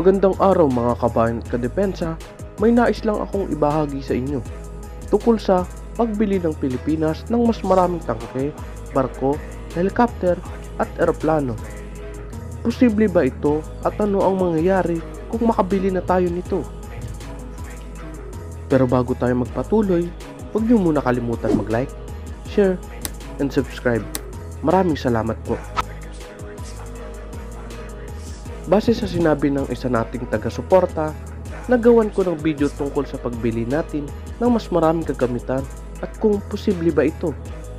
Magandang araw mga kabayan at kadepensa, may nais lang akong ibahagi sa inyo tungkol sa pagbili ng Pilipinas ng mas maraming tangke, barko, helicopter at eroplano. Posible ba ito at ano ang mangyayari kung makabili na tayo nito? Pero bago tayo magpatuloy, huwag niyo muna kalimutan mag-like, share, and subscribe. Maraming salamat po. Base sa sinabi ng isa nating taga-suporta, nagawan ko ng video tungkol sa pagbili natin ng mas maraming kagamitan at kung posible ba ito.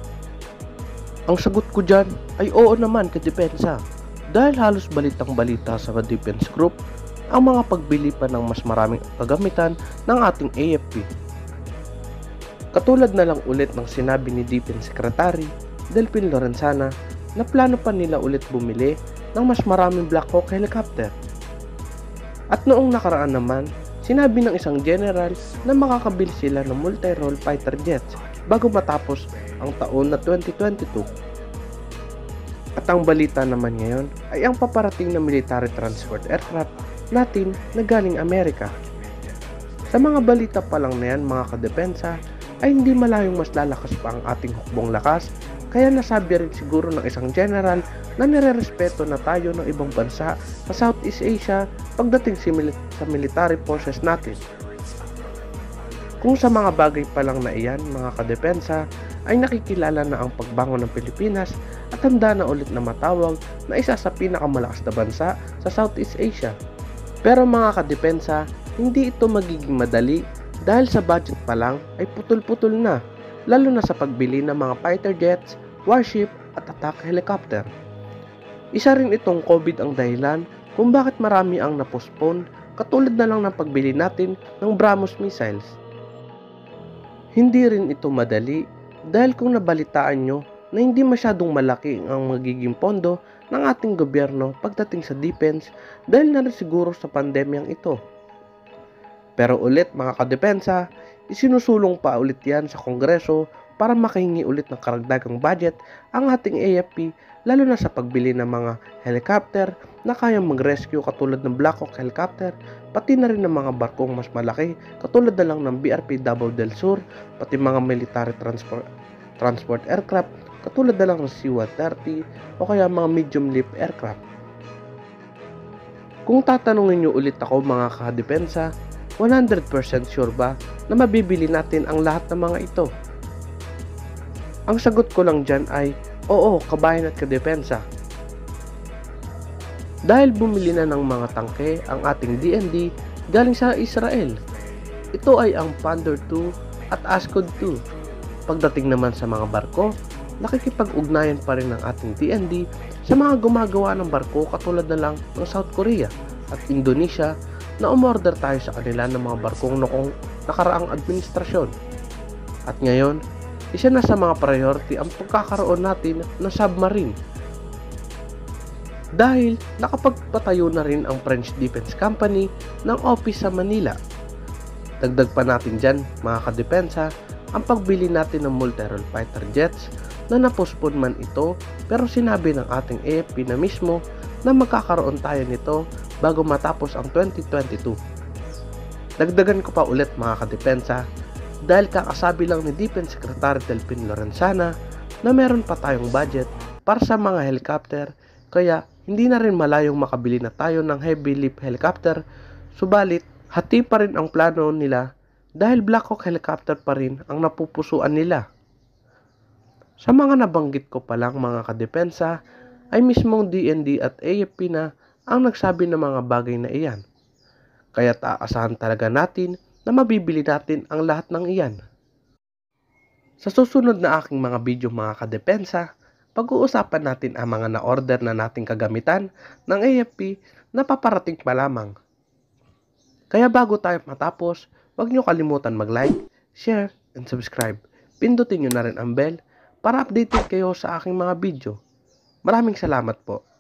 Ang sagot ko dyan ay oo naman kadepensa, dahil halos balitang balita sa Defense Group ang mga pagbili pa ng mas maraming kagamitan ng ating AFP. Katulad na lang ulit ng sinabi ni Defense Secretary Delfin Lorenzana na plano pa nila ulit bumili ng mas maraming Black Hawk helicopter. At noong nakaraan naman, sinabi ng isang general na makakabili sila ng multi-role fighter jets bago matapos ang taon na 2022. At ang balita naman ngayon ay ang paparating na military transport aircraft natin na galing Amerika. Sa mga balita pa lang na yan mga kadepensa, ay hindi malayong mas lalakas pa ang ating hukbong lakas, kaya nasabi rin siguro ng isang general na nire-respeto na tayo ng ibang bansa sa Southeast Asia pagdating sa military forces natin. Kung sa mga bagay pa lang na iyan mga kadepensa ay nakikilala na ang pagbangon ng Pilipinas at handa na ulit na matawag na isa sa pinakamalakas na bansa sa Southeast Asia. Pero mga kadepensa, hindi ito magiging madali dahil sa budget pa lang ay putol-putol na, lalo na sa pagbili ng mga fighter jets, warship at attack helicopter. Isa rin itong COVID ang dahilan kung bakit marami ang na-postpone, katulad na lang ng pagbili natin ng BrahMos missiles. Hindi rin ito madali dahil kung nabalitaan nyo na hindi masyadong malaki ang magiging pondo ng ating gobyerno pagdating sa defense dahil na rin siguro sa pandemyang ito. Pero ulit mga kadepensa, isinusulong pa ulit yan sa Kongreso para makahingi ulit ng karagdagang budget ang ating AFP, lalo na sa pagbili ng mga helicopter na kayang mag-rescue katulad ng Black Hawk helicopter, pati na rin ng mga barkong mas malaki katulad na lang ng BRP Davao del Sur, pati mga military transport aircraft katulad na lang ng C-130 o kaya mga medium lift aircraft. Kung tatanungin nyo ulit ako mga kadepensa, 100% sure ba na mabibili natin ang lahat ng mga ito? Ang sagot ko lang dyan ay, oo, kabayan at kadepensa. Dahil bumili na ng mga tangke ang ating DND galing sa Israel. Ito ay ang Pandor 2 at Ascod 2. Pagdating naman sa mga barko, nakikipag-ugnayan pa rin ng ating DND sa mga gumagawa ng barko katulad na lang ng South Korea at Indonesia na umorder tayo sa kanila ng mga barkong noong nakaraang administrasyon. At ngayon, isa na sa mga priority ang pagkakaroon natin ng submarine. Dahil nakapagpatayo na rin ang French Defense Company ng office sa Manila. Dagdag pa natin dyan mga kadepensa ang pagbili natin ng multi-role fighter jets na napospon man ito, pero sinabi ng ating AFP na mismo na magkakaroon tayo nito bago matapos ang 2022. Dagdagan ko pa ulit mga kadepensa, dahil kakasabi lang ni Defense Secretary Delfin Lorenzana na meron pa tayong budget para sa mga helicopter, kaya hindi na rin malayong makabili na tayo ng heavy lift helicopter, subalit hati pa rin ang plano nila dahil Black Hawk helicopter pa rin ang napupusuan nila. Sa mga nabanggit ko pa lang mga kadepensa ay mismong DND at AFP na ang nagsabi ng mga bagay na iyan. Kaya aasahan talaga natin na mabibili natin ang lahat ng iyan. Sa susunod na aking mga video mga kadepensa, pag-uusapan natin ang mga na-order na nating kagamitan ng AFP na paparating pa lamang. Kaya bago tayo matapos, huwag nyo kalimutan mag-like, share, and subscribe. Pindutin nyo na rin ang bell para updated kayo sa aking mga video. Maraming salamat po.